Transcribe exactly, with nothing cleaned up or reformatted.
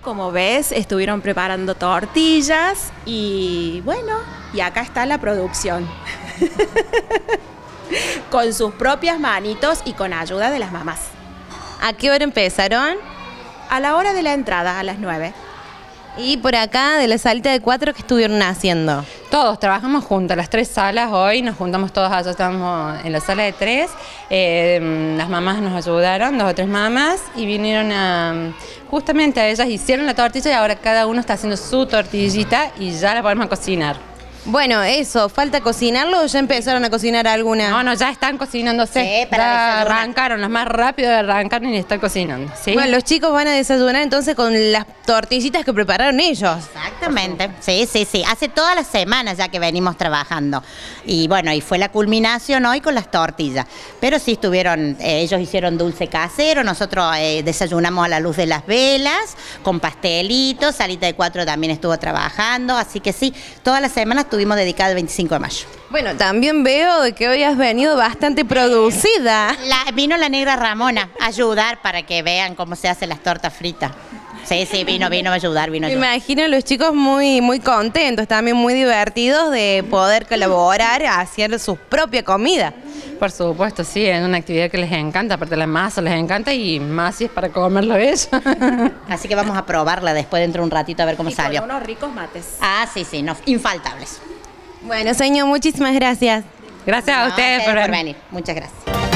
como ves, estuvieron preparando tortillas y bueno, y acá está la producción. Con sus propias manitos y con ayuda de las mamás. ¿A qué hora empezaron? A la hora de la entrada, a las nueve. Y por acá, de la salita de cuatro, ¿qué estuvieron haciendo? Todos trabajamos juntos, las tres salas hoy, nos juntamos todos allá, estamos en la sala de tres, eh, las mamás nos ayudaron, dos o tres mamás, y vinieron a, justamente a ellas, hicieron la tortilla y ahora cada uno está haciendo su tortillita y ya la podemos cocinar. Bueno, eso, ¿falta cocinarlo o ya empezaron a cocinar alguna? No, no, ya están cocinándose, Sí, para ya desayunar. arrancaron, los más rápidos arrancaron y están cocinando, ¿sí? Bueno, los chicos van a desayunar entonces con las tortillitas que prepararon ellos. Exactamente, sí, sí, sí. Hace todas las semanas ya que venimos trabajando. Y bueno, y fue la culminación hoy con las tortillas. Pero sí estuvieron, eh, ellos hicieron dulce casero, nosotros eh, desayunamos a la luz de las velas, con pastelitos, Salita de Cuatro también estuvo trabajando, así que sí, todas las semanas estuvimos dedicadas al veinticinco de mayo. Bueno, también veo de que hoy has venido bastante producida. La, vino la negra Ramona a ayudar para que vean cómo se hacen las tortas fritas. Sí, sí, vino, vino a ayudar, vino a Me ayudar. imagino a los chicos muy, muy contentos, también muy divertidos de poder colaborar a hacer su propia comida. Por supuesto, sí, es una actividad que les encanta, aparte la masa les encanta y más si es para comerlo ellos. Así que vamos a probarla después dentro de un ratito a ver cómo Y salió. con unos ricos mates. Ah, sí, sí, no, infaltables. Bueno, señor, muchísimas gracias. Gracias a No, ustedes por por venir. venir. Muchas gracias.